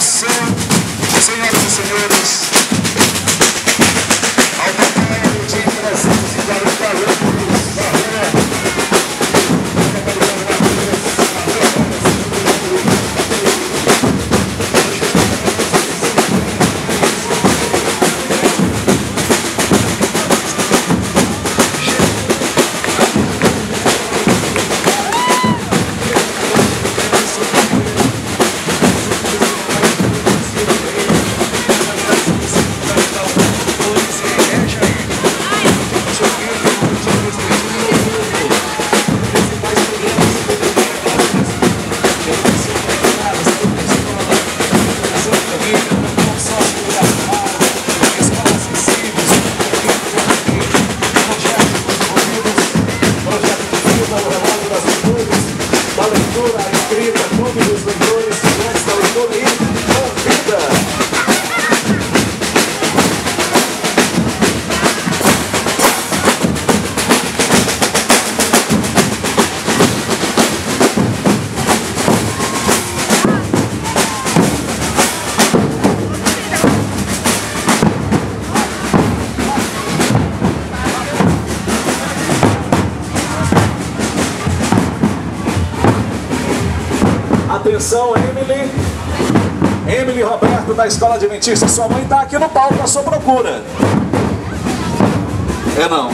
EDUCAÇÃO, senhoras e senhores, ao papai de 340 alunos da rua. Atenção, Emily Roberto, da Escola Adventista. Sua mãe está aqui no palco à sua procura. É não.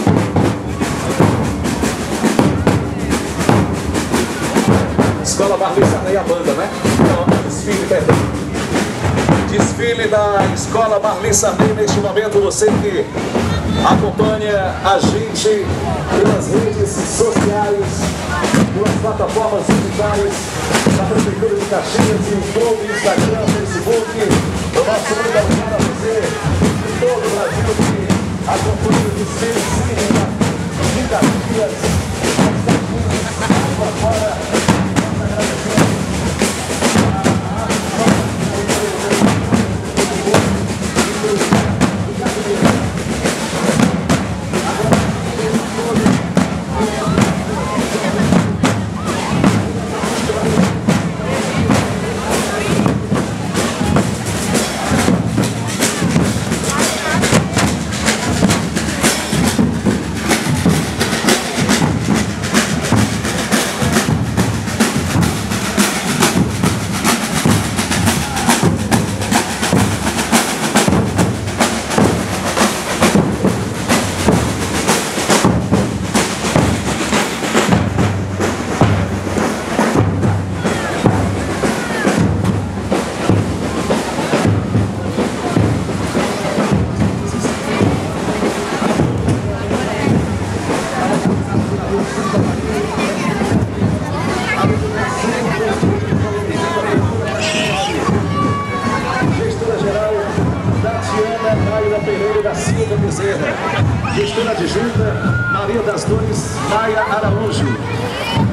Escola Marlissa e a banda, né? Não, desfile, perdão. Desfile da Escola Marlissa neste momento. Você que acompanha a gente pelas redes sociais, pelas plataformas digitais da Prefeitura de Caxias, YouTube, Instagram, Facebook, o nosso muito obrigado a você de todo o Brasil que acompanha o desfile de Caxias, para fora. Nós agradecemos. Gestora adjunta, Maria das Dores, Maia Araújo.